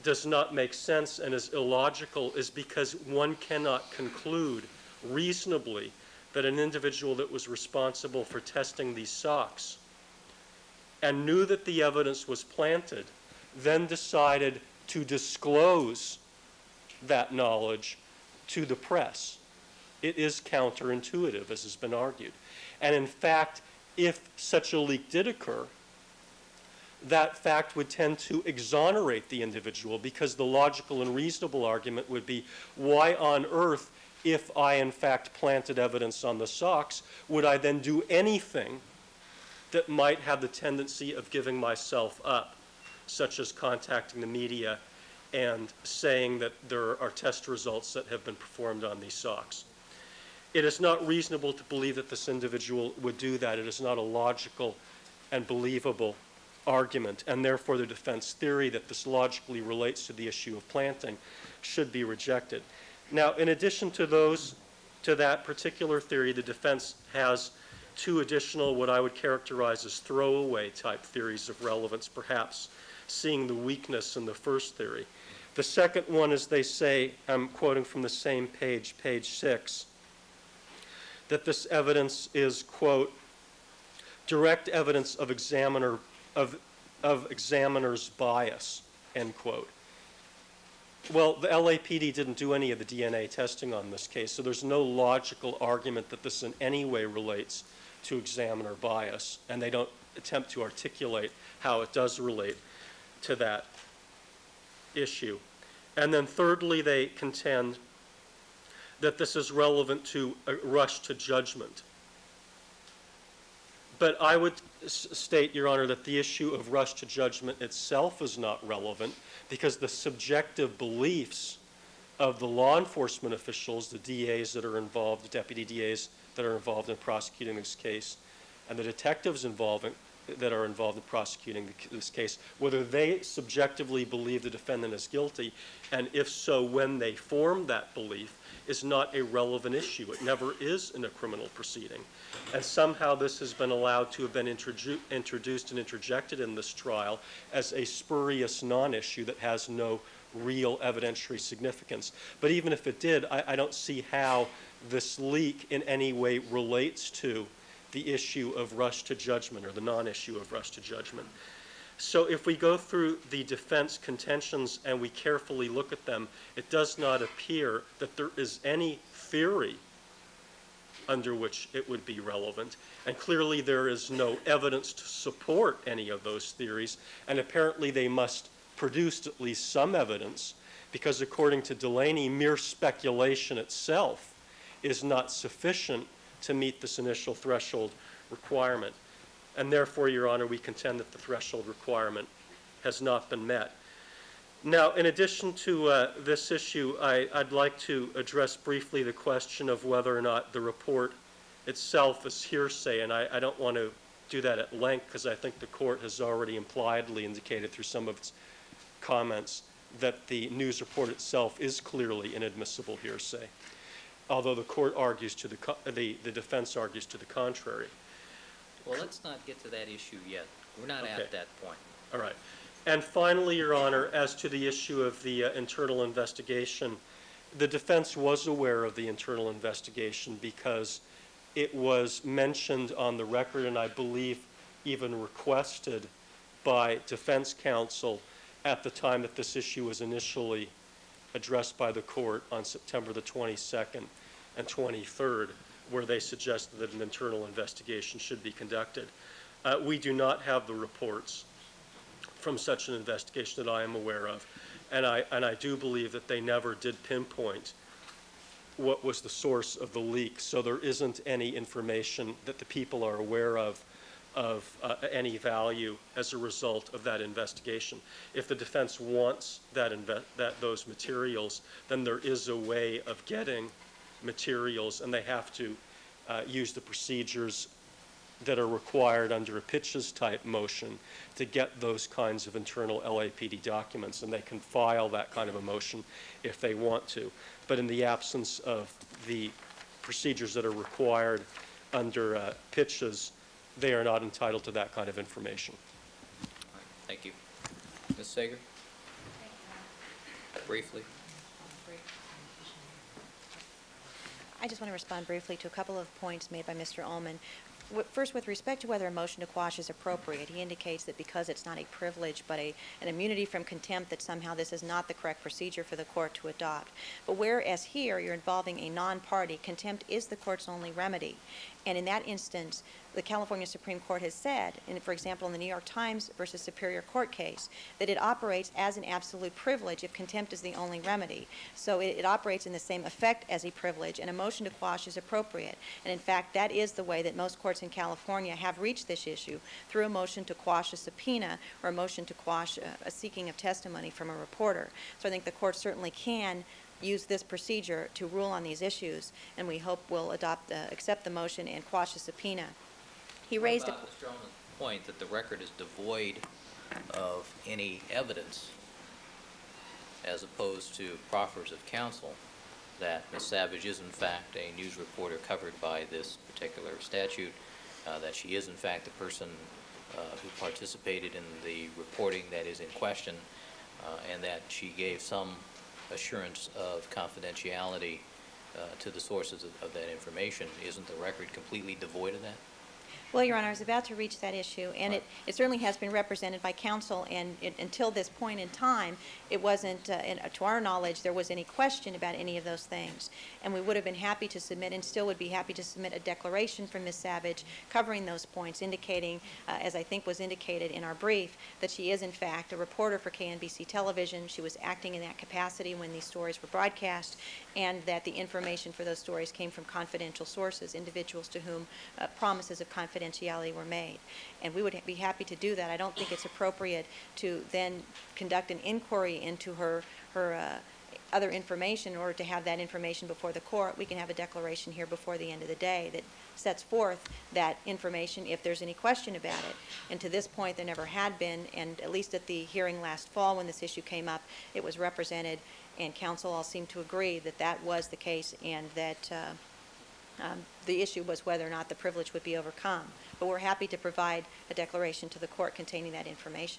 Speaker 4: does not make sense and is illogical is because one cannot conclude reasonably that an individual that was responsible for testing these socks and knew that the evidence was planted then decided to disclose that knowledge to the press. It is counterintuitive, as has been argued. And in fact, if such a leak did occur, that fact would tend to exonerate the individual, because the logical and reasonable argument would be, why on earth, if I in fact planted evidence on the socks, would I then do anything that might have the tendency of giving myself up, such as contacting the media and saying that there are test results that have been performed on these socks. It is not reasonable to believe that this individual would do that. It is not a logical and believable argument, and therefore the defense theory that this logically relates to the issue of planting should be rejected. Now, in addition to those, to that particular theory, the defense has two additional, what I would characterize as throwaway type theories of relevance, perhaps seeing the weakness in the first theory. The second one is, they say, I'm quoting from the same page, page six, that this evidence is, quote, direct evidence of examiner of of examiner's bias, end quote. Well, the L A P D didn't do any of the D N A testing on this case, so there's no logical argument that this in any way relates to examiner bias, and they don't attempt to articulate how it does relate to that issue. And then thirdly, they contend that this is relevant to a rush to judgment. But I would s state, Your Honor, that the issue of rush to judgment itself is not relevant, because the subjective beliefs of the law enforcement officials, the D As that are involved, the deputy D As that are involved in prosecuting this case, and the detectives involving, that are involved in prosecuting the, this case, whether they subjectively believe the defendant is guilty, and if so, when they form that belief, is not a relevant issue. It never is in a criminal proceeding. And somehow this has been allowed to have been introdu introduced and interjected in this trial as a spurious non-issue that has no real evidentiary significance. But even if it did, I, I don't see how this leak in any way relates to the issue of rush to judgment, or the non-issue of rush to judgment. So if we go through the defense contentions and we carefully look at them, it does not appear that there is any theory under which it would be relevant. And clearly there is no evidence to support any of those theories, and apparently they must produce at least some evidence, because according to Delaney, mere speculation itself is not sufficient to meet this initial threshold requirement. And therefore, Your Honor, we contend that the threshold requirement has not been met. Now, in addition to uh, this issue, I, I'd like to address briefly the question of whether or not the report itself is hearsay, and I, I don't want to do that at length, because I think the court has already impliedly indicated through some of its comments that the news report itself is clearly inadmissible hearsay, although the court argues to the, co the, the defense argues to the contrary.
Speaker 2: Well, let's not get to that issue yet. We're not
Speaker 4: Okay.
Speaker 2: at that point.
Speaker 4: All right. And finally, Your Honor, as to the issue of the uh, internal investigation, the defense was aware of the internal investigation because it was mentioned on the record, and I believe even requested by defense counsel at the time that this issue was initially addressed by the court on September the twenty-second and twenty-third, where they suggested that an internal investigation should be conducted. Uh, we do not have the reports from such an investigation that I am aware of, and I, and I do believe that they never did pinpoint what was the source of the leak, so there isn't any information that the people are aware of of uh, any value as a result of that investigation. If the defense wants that, that those materials, then there is a way of getting materials, and they have to uh, use the procedures that are required under a pitches type motion to get those kinds of internal L A P D documents, and they can file that kind of a motion if they want to. But in the absence of the procedures that are required under uh, pitches, they are not entitled to that kind of information.
Speaker 2: All right. Thank you. Miz Sager? briefly?
Speaker 6: I just want to respond briefly to a couple of points made by Mister Uelmen. W- First, with respect to whether a motion to quash is appropriate, he indicates that because it's not a privilege but a, an immunity from contempt, that somehow this is not the correct procedure for the court to adopt. But whereas here you're involving a non-party, contempt is the court's only remedy. And in that instance, the California Supreme Court has said, in, for example, in the New York Times versus Superior Court case, that it operates as an absolute privilege if contempt is the only remedy. So it, it operates in the same effect as a privilege, and a motion to quash is appropriate. And in fact, that is the way that most courts in California have reached this issue, through a motion to quash a subpoena or a motion to quash a, a seeking of testimony from a reporter. So I think the court certainly can use this procedure to rule on these issues, and we hope will adopt, uh, accept the motion and quash a subpoena. He raised a...
Speaker 2: What about Mister Uelmen's point that the record is devoid of any evidence, as opposed to proffers of counsel, that Miz Savage is in fact a news reporter covered by this particular statute, uh, that she is in fact the person uh, who participated in the reporting that is in question, uh, and that she gave some assurance of confidentiality uh, to the sources of, of that information. Isn't the record completely devoid of that?
Speaker 6: Well, Your Honor, I was about to reach that issue, and it, it certainly has been represented by counsel, and it, until this point in time, it wasn't, uh, in, uh, to our knowledge, there was any question about any of those things. And we would have been happy to submit, and still would be happy to submit, a declaration from Miz Savage covering those points, indicating, uh, as I think was indicated in our brief, that she is in fact a reporter for K N B C Television. She was acting in that capacity when these stories were broadcast, and that the information for those stories came from confidential sources, individuals to whom uh, promises of confidentiality were made. And we would ha- be happy to do that. I don't think it's appropriate to then conduct an inquiry into her, her uh, other information in order to have that information before the court. We can have a declaration here before the end of the day that sets forth that information if there's any question about it. And to this point, there never had been, and at least at the hearing last fall when this issue came up, it was represented, and counsel all seemed to agree that that was the case, and that uh, Um, the issue was whether or not the privilege would be overcome. But we're happy to provide a declaration to the court containing that information.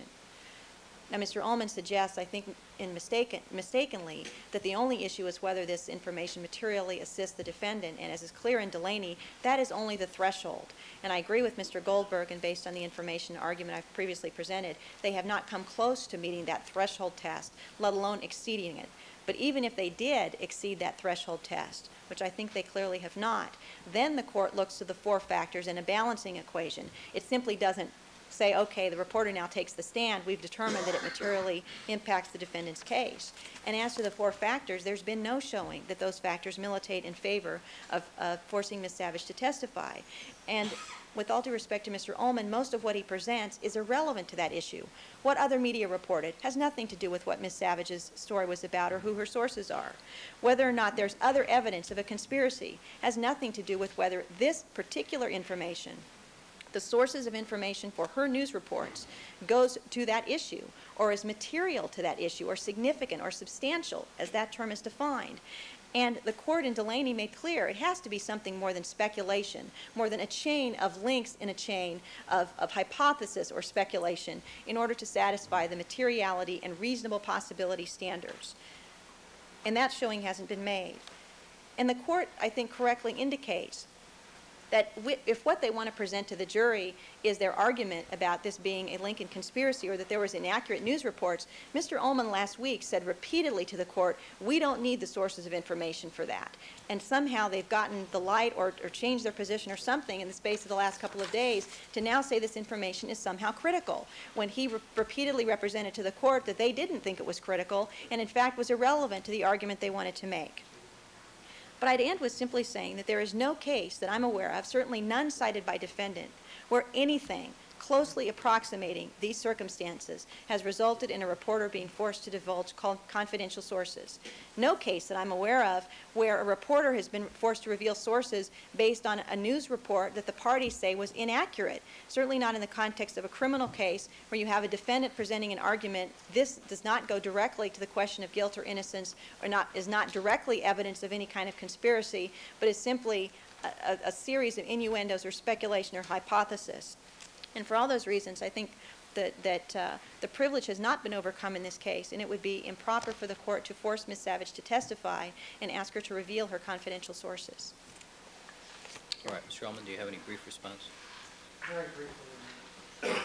Speaker 6: Now, Mister Uelmen suggests, I think in mistaken, mistakenly, that the only issue is whether this information materially assists the defendant, and as is clear in Delaney, that is only the threshold. And I agree with Mister Goldberg, and based on the information argument I've previously presented, they have not come close to meeting that threshold test, let alone exceeding it. But even if they did exceed that threshold test, which I think they clearly have not, then the court looks to the four factors in a balancing equation. It simply doesn't say, okay, the reporter now takes the stand. We've determined that it materially impacts the defendant's case. And as to the four factors, there's been no showing that those factors militate in favor of uh, forcing Miz Savage to testify. And with all due respect to Mister Uelmen, most of what he presents is irrelevant to that issue. What other media reported has nothing to do with what Miz Savage's story was about or who her sources are. Whether or not there's other evidence of a conspiracy has nothing to do with whether this particular information, the sources of information for her news reports, goes to that issue or is material to that issue or significant or substantial, as that term is defined. And the court in Delaney made clear it has to be something more than speculation, more than a chain of links in a chain of, of hypothesis or speculation in order to satisfy the materiality and reasonable possibility standards. And that showing hasn't been made. And the court, I think, correctly indicates that if what they want to present to the jury is their argument about this being a Lincoln conspiracy or that there was inaccurate news reports, Mister Uelmen last week said repeatedly to the court, we don't need the sources of information for that. And somehow they've gotten the light or, or changed their position or something in the space of the last couple of days to now say this information is somehow critical, when he re- repeatedly represented to the court that they didn't think it was critical and in fact was irrelevant to the argument they wanted to make. But I'd end with simply saying that there is no case that I'm aware of, certainly none cited by defendant, where anything closely approximating these circumstances has resulted in a reporter being forced to divulge confidential sources. No case that I'm aware of where a reporter has been forced to reveal sources based on a news report that the parties say was inaccurate. Certainly not in the context of a criminal case where you have a defendant presenting an argument. This does not go directly to the question of guilt or innocence, or not is not directly evidence of any kind of conspiracy, but is simply a, a, a series of innuendos or speculation or hypothesis. And for all those reasons, I think that, that uh, the privilege has not been overcome in this case, and it would be improper for the court to force Miz Savage to testify and ask her to reveal her confidential sources.
Speaker 2: All right, Mister Uelmen, do you have any brief response?
Speaker 3: Very briefly.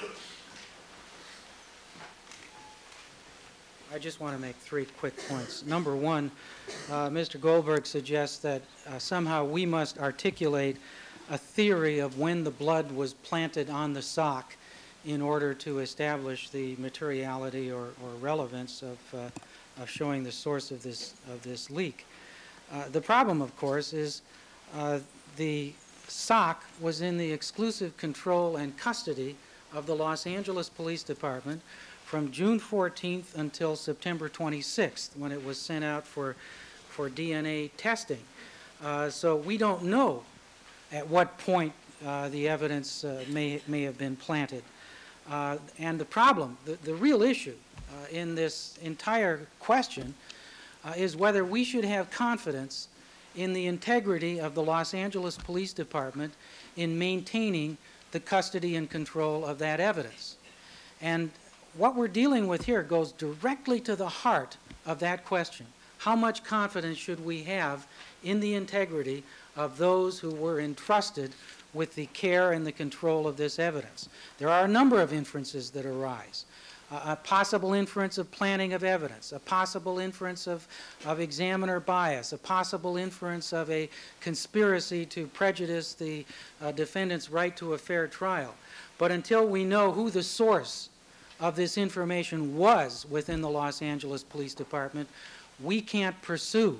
Speaker 3: I just want to make three quick points. Number one, uh, Mister Goldberg suggests that uh, somehow we must articulate a theory of when the blood was planted on the sock in order to establish the materiality or, or relevance of, uh, of showing the source of this, of this leak. Uh, the problem, of course, is uh, the sock was in the exclusive control and custody of the Los Angeles Police Department from June fourteenth until September twenty-sixth, when it was sent out for, for D N A testing. Uh, so we don't know at what point uh, the evidence uh, may, may have been planted. Uh, and the problem, the, the real issue uh, in this entire question uh, is whether we should have confidence in the integrity of the Los Angeles Police Department in maintaining the custody and control of that evidence. And what we're dealing with here goes directly to the heart of that question. How much confidence should we have in the integrity of those who were entrusted with the care and the control of this evidence? There are a number of inferences that arise. Uh, a possible inference of planning of evidence, a possible inference of, of examiner bias, a possible inference of a conspiracy to prejudice the uh, defendant's right to a fair trial. But until we know who the source of this information was within the Los Angeles Police Department, we can't pursue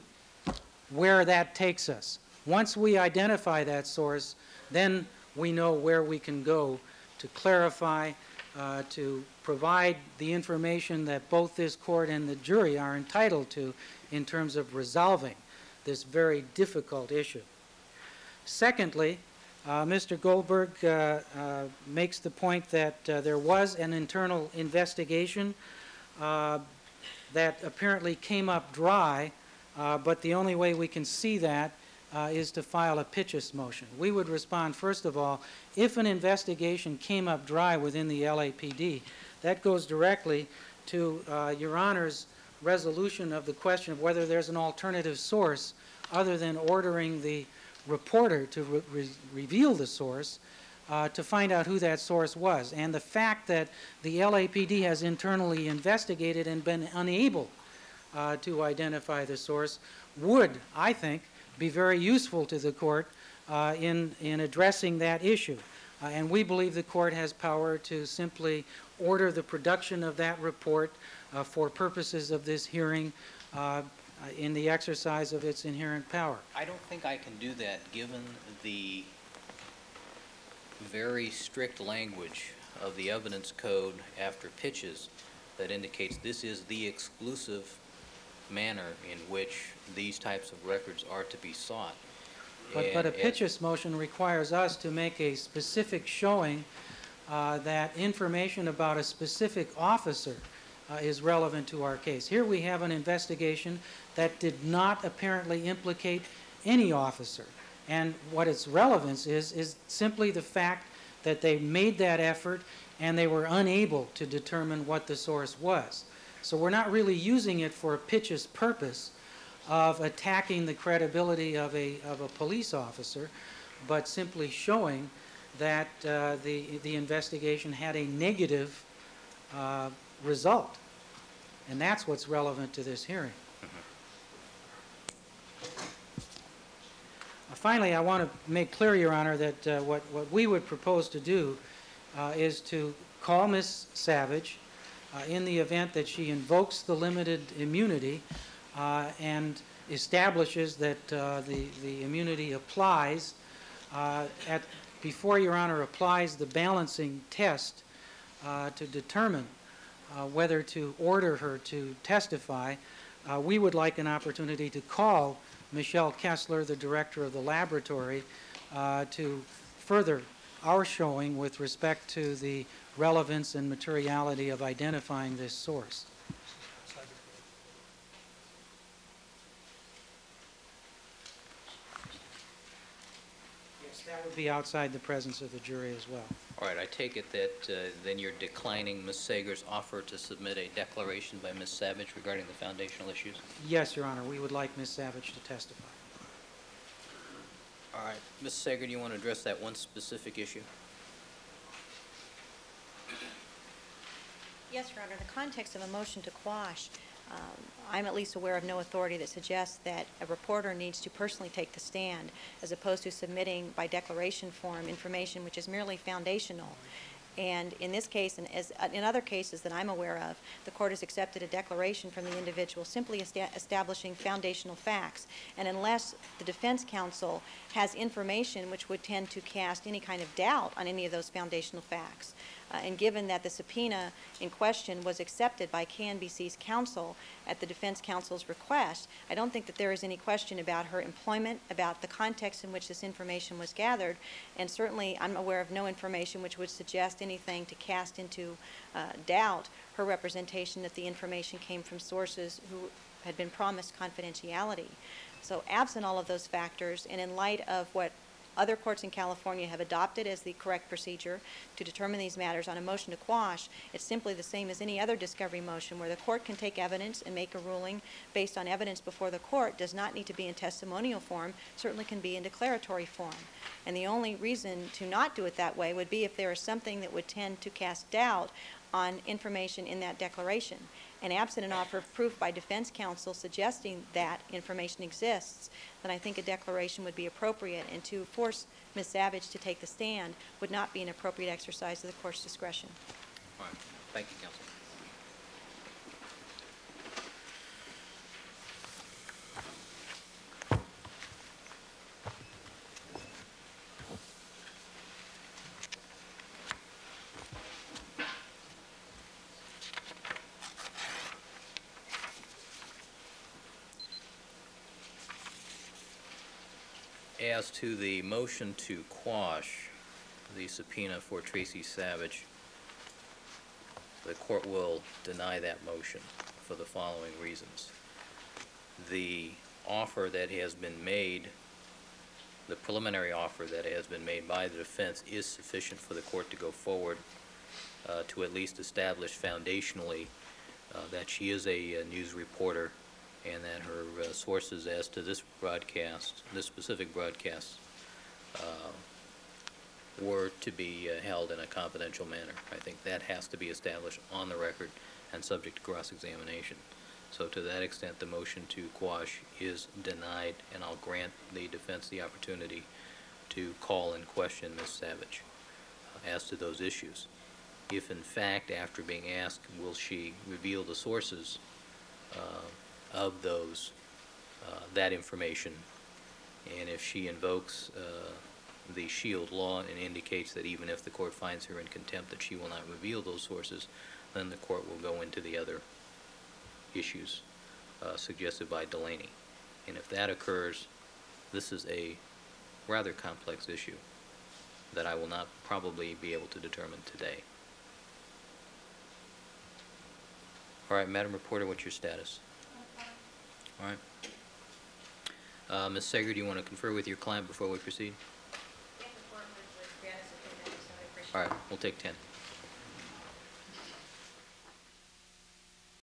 Speaker 3: where that takes us. Once we identify that source, then we know where we can go to clarify, uh, to provide the information that both this court and the jury are entitled to in terms of resolving this very difficult issue. Secondly, uh, Mister Goldberg uh, uh, makes the point that uh, there was an internal investigation uh, that apparently came up dry, uh, but the only way we can see that Uh, is to file a Pitchess motion. We would respond, first of all, if an investigation came up dry within the L A P D, that goes directly to uh, Your Honor's resolution of the question of whether there's an alternative source other than ordering the reporter to re re reveal the source uh, to find out who that source was. And the fact that the L A P D has internally investigated and been unable uh, to identify the source would, I think, be very useful to the court uh, in, in addressing that issue. Uh, and we believe the court has power to simply order the production of that report uh, for purposes of this hearing uh, in the exercise of its inherent power.
Speaker 2: I don't think I can do that given the very strict language of the evidence code after Pitchess that indicates this is the exclusive manner in which these types of records are to be sought.
Speaker 3: But,
Speaker 2: And
Speaker 3: but a
Speaker 2: as-
Speaker 3: Pitchess motion requires us to make a specific showing uh, that information about a specific officer uh, is relevant to our case. Here we have an investigation that did not apparently implicate any officer. And what its relevance is, is simply the fact that they made that effort and they were unable to determine what the source was. So we're not really using it for a Pitchess purpose of attacking the credibility of a, of a police officer, but simply showing that uh, the, the investigation had a negative uh, result. And that's what's relevant to this hearing. Uh, finally, I want to make clear, Your Honor, that uh, what, what we would propose to do uh, is to call Miz Savage Uh, in the event that she invokes the limited immunity uh, and establishes that uh, the, the immunity applies, uh, at, before Your Honor applies the balancing test uh, to determine uh, whether to order her to testify, uh, we would like an opportunity to call Michelle Kessler, the director of the laboratory, uh, to further our showing with respect to the relevance and materiality of identifying this source. Yes, that would be outside the presence of the jury as well.
Speaker 2: All right, I take it that uh, then you're declining Miz Sager's offer to submit a declaration by Miz Savage regarding the foundational issues?
Speaker 3: Yes, Your Honor, we would like Miz Savage to testify.
Speaker 2: All right. Miz Sager, do you want to address that one specific issue?
Speaker 6: Yes, Your Honor. In the context of a motion to quash, um, I'm at least aware of no authority that suggests that a reporter needs to personally take the stand as opposed to submitting by declaration form information which is merely foundational. And in this case, and as in other cases that I'm aware of, the court has accepted a declaration from the individual simply esta establishing foundational facts. And unless the defense counsel has information which would tend to cast any kind of doubt on any of those foundational facts, uh, and given that the subpoena in question was accepted by K N B C's counsel at the defense counsel's request, I don't think that there is any question about her employment, about the context in which this information was gathered, and certainly I'm aware of no information which would suggest anything to cast into uh, doubt her representation that the information came from sources who had been promised confidentiality. So absent all of those factors, and in light of what other courts in California have adopted as the correct procedure to determine these matters on a motion to quash, it's simply the same as any other discovery motion where the court can take evidence and make a ruling based on evidence before the court. Does not need to be in testimonial form, certainly can be in declaratory form. And the only reason to not do it that way would be if there is something that would tend to cast doubt on information in that declaration. And absent an offer of proof by defense counsel suggesting that information exists, then I think a declaration would be appropriate, and to force Miz Savage to take the stand would not be an appropriate exercise of the court's discretion.
Speaker 2: All right. Thank you, counsel. As to the motion to quash the subpoena for Tracy Savage, the court will deny that motion for the following reasons. The offer that has been made, the preliminary offer that has been made by the defense is sufficient for the court to go forward uh, to at least establish foundationally uh, that she is a, a news reporter, and that her uh, sources as to this broadcast, this specific broadcast, uh, were to be uh, held in a confidential manner. I think that has to be established on the record and subject to cross-examination. So to that extent, the motion to quash is denied, and I'll grant the defense the opportunity to call and question Miz Savage uh, as to those issues. If in fact, after being asked, will she reveal the sources uh, of those, uh, that information, and if she invokes uh, the SHIELD law and indicates that even if the court finds her in contempt that she will not reveal those sources, then the court will go into the other issues uh, suggested by Delaney. And if that occurs, this is a rather complex issue that I will not probably be able to determine today. All right, Madam Reporter, what's your status? All right. Uh, Miz Sager, do you want to confer with your client before we proceed?
Speaker 6: If the court would grant us a few minutes, I would appreciate it.
Speaker 2: All right, we'll take ten.